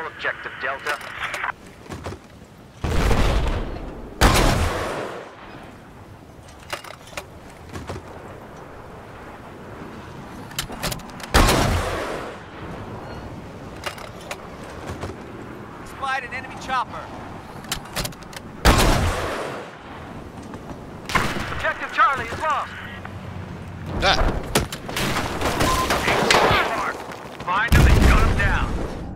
objective Delta. Spied an enemy chopper. Objective Charlie is lost. Ah. Find him and gun him down.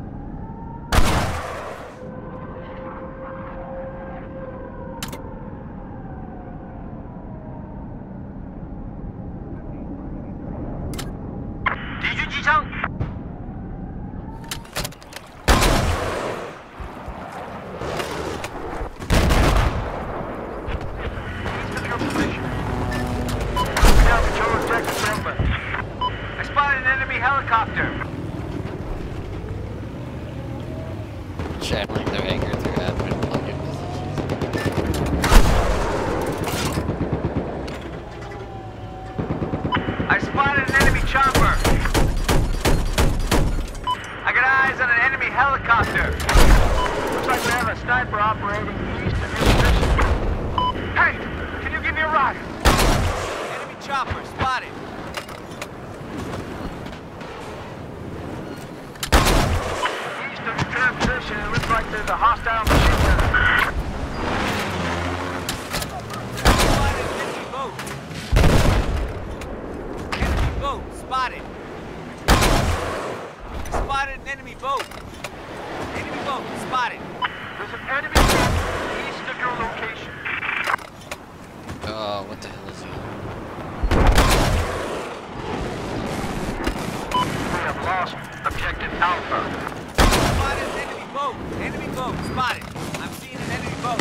DG I spotted an enemy helicopter. Channeling their anger through admin plugins. I spotted an enemy chopper. I got eyes on an enemy helicopter. Looks like we have a sniper operating east of your position. Hey, can you give me a ride? Enemy chopper spotted. East of your current position, it looks like there's a hostile machine gun. Spotted enemy boat. Enemy boat spotted. Spotted an enemy boat. Enemy boat spotted. There's an enemy boat east of your location. Oh, what the hell is he? We have lost objective Alpha. Spotted an enemy boat. Enemy boat spotted. I'm seeing an enemy boat.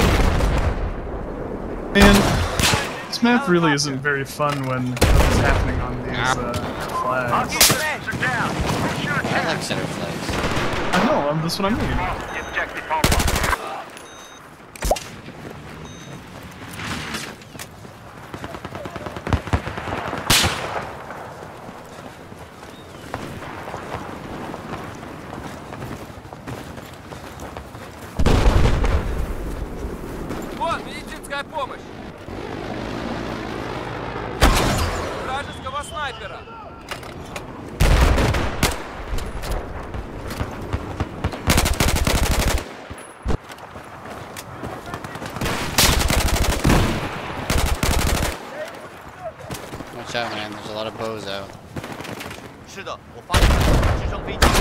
Man, this map really isn't very fun when it's happening on these flags. Are down. I like center flags. I know, that's what I mean. Lost the objective Alpha. Вот, медицинская помощь. Вражеского снайпера. Watch out, man. There's a lot of bows out. 是的，我发现了直升飞机。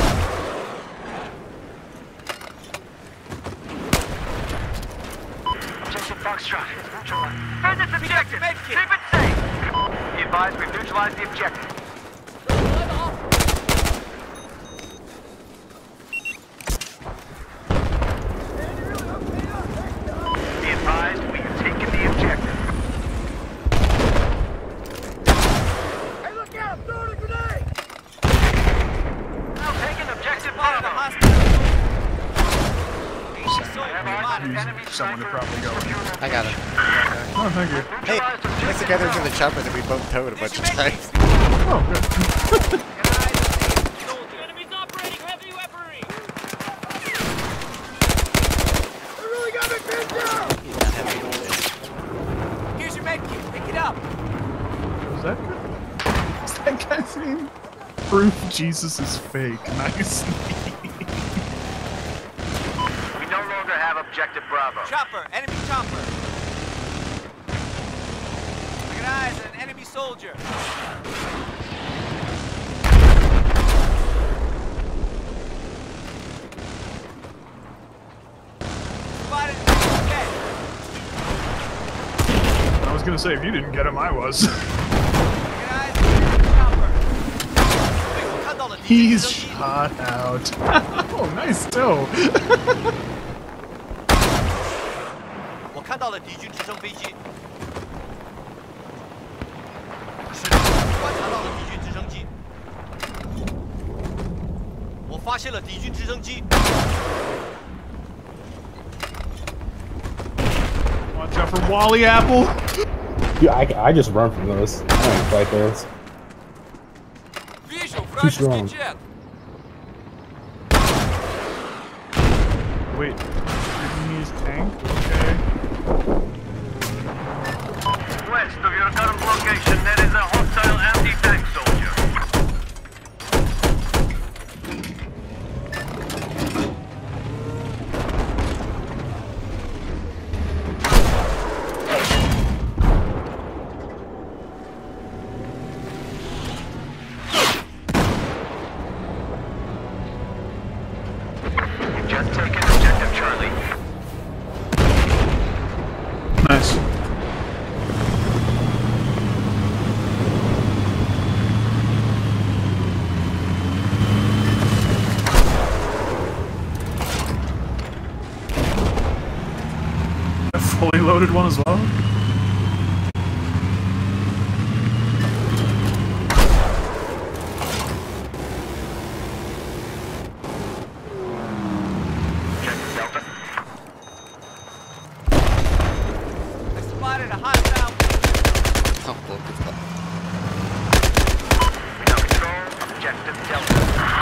Objective Foxtrot is neutralized. Defend this objective! Keep it safe! Be advised, we've neutralized the objective. Be advised, we have taken the objective. Hey, look out! Throwing a grenade! Now taking objective Bravo. Someone to probably go. I got him. Oh, thank you. Hey, let's together to the chopper that we both towed a bunch of times. Oh, good. Enemies operating heavy weaponry. They really got me pinned down! He's not heavy with Here's your medkit. Pick it up. Was that good? Is that guy's name? Proof Jesus is fake. Nice. We no longer have objective Bravo. Chopper. Enemy chopper. I got eyes on an enemy soldier. Spotted dead. I was gonna say, if you didn't get him, I was. He's shot out. Oh, nice toe. 我看到了敌军直升飞机。是的，观察到了敌军直升机。我发现了敌军直升机。 Watch out for Wally Apple. Yeah, I just run from those. I don't even fight those. Вижу вражеский jet. wait. Vietnamese tank? Okay. West of your current location, there is a hostile anti-tank soldier. You've just taken objective Charlie. Nice. A fully loaded one as well? Objective Delta. I spotted a hostile. Oh, look at that. We now control objective Delta.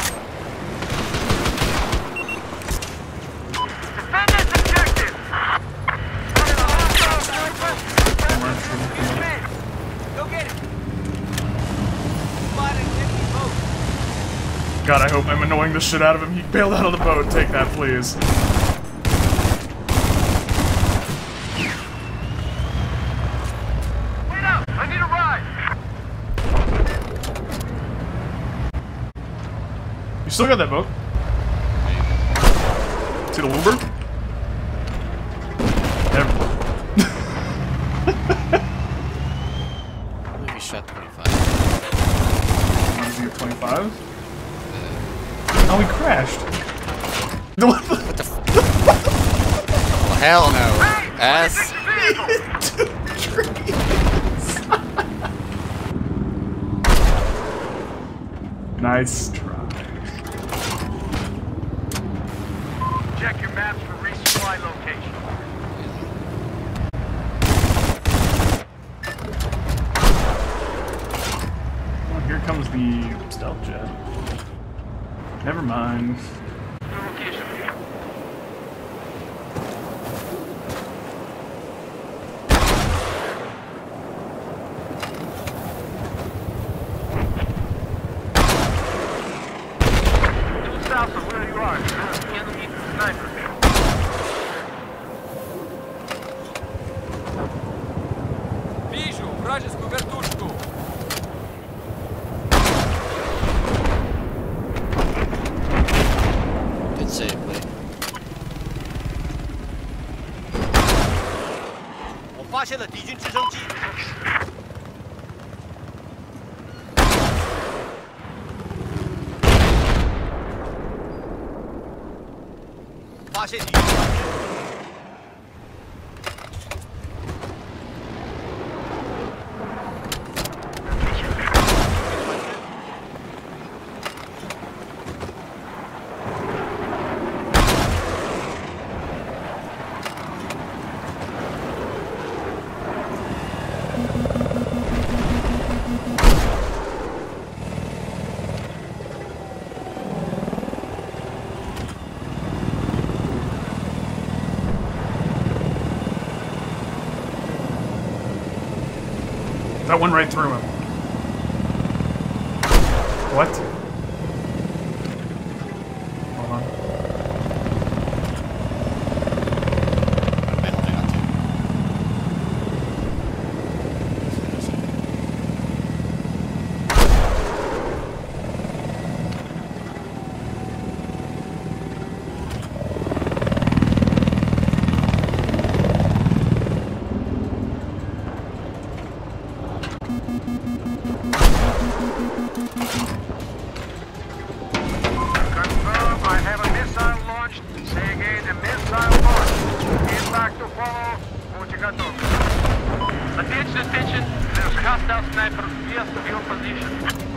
Defend this objective! Go get it. Spotted enemy boat. God, I hope I'm annoying the shit out of him. He bailed out of the boat. Take that, please. Wait up! I need a ride! You still got that boat? See the Uber? Never. I believe he shot 25. Is he at 25? Oh, he crashed. No, what the? What the f- Well, hell no. Ass. Nice try. Check your maps for resupply location. Oh, here comes the stealth jet. Never mind. Your location. Due south of where you are, there's an enemy sniper. Вижу вражескую вертушку. Good save, buddy. 我发现了敌军直升机。发现敌军。 That went right through him. What? Hold on. I might only got two. Confirm, I have a missile launched. Say again, a missile launched. Impact to follow. Будьте готовы. Attention, attention. There's hostile sniper west of your position.